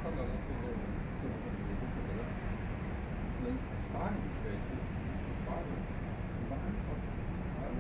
Balkon, dann hast du so diese Gruppe, oder? Und dann fragen dich welche, die Frage, und beantwortest du die Frage.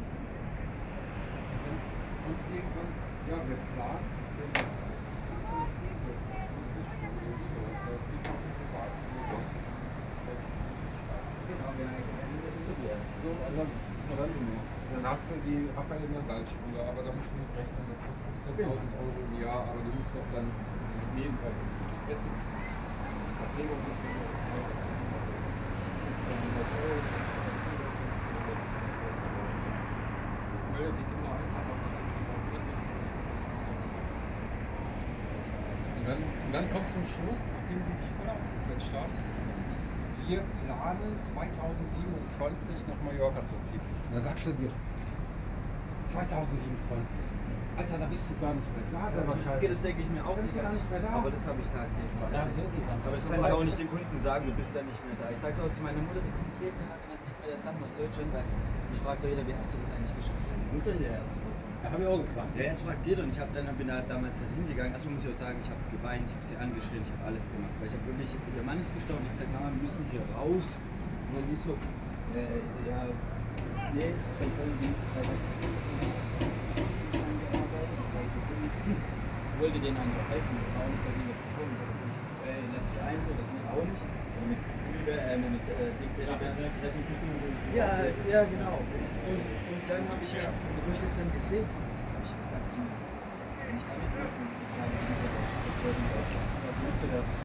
Und irgendwann, ja, wir planen den Rest für Betriebe. Und es ist schon so, das ist auch ein Privatschule, deutsche Schule, das deutsche Schule ist scheiße. Genau, So, dann hast du die Raphael Nadal-Schule, aber da musst du mit rechnen, das kostet 15.000 Euro im Jahr, aber du musst doch dann mit Essens, Verpflegung musst du noch bezahlen, das ist noch 1.500 Euro, meldet die Kinder einfach auf und dann kommt zum Schluss, nachdem die dich voll ausgequetscht haben, wir planen 2027 nach Mallorca zu ziehen. Da sagst du dir, 2027. Alter, da bist du gar nicht mehr da, sehr wahrscheinlich. Das denke ich mir auch. Da bist du gar nicht mehr da. Aber das habe ich tagtäglich. Da sind die dann. Aber das kann ich auch nicht den Kunden sagen, du bist da nicht mehr da. Ich sage es auch zu meiner Mutter, die kommt jeden Tag und dann sieht mir das an aus Deutschland, weil mich fragt doch jeder, wie hast du das eigentlich geschafft, deine Mutter hierher zu holen? Da habe ich auch gefragt. Ja, es fragt jeder und ich bin da damals halt hingegangen. Erstmal muss ich auch sagen, ich habe geweint, ich habe sie angeschrien, ich habe alles gemacht. Weil ich habe wirklich, ihr Mann ist gestorben, ich habe gesagt, Mama, wir müssen hier raus. Und dann die so, ja, nee, dann sollen die, weil das ich wollte denen einfach helfen, wir brauchen nicht dagegen, was zu tun. Ich habe jetzt nicht, lass die ein, so, das nicht auch nicht. Und mit ja, ja, genau. Und dann habe ich halt, wo ich das dann gesehen habe, habe ich gesagt, wenn ich damit mache, dann kann ich nicht zerstört in Deutschland. Das war der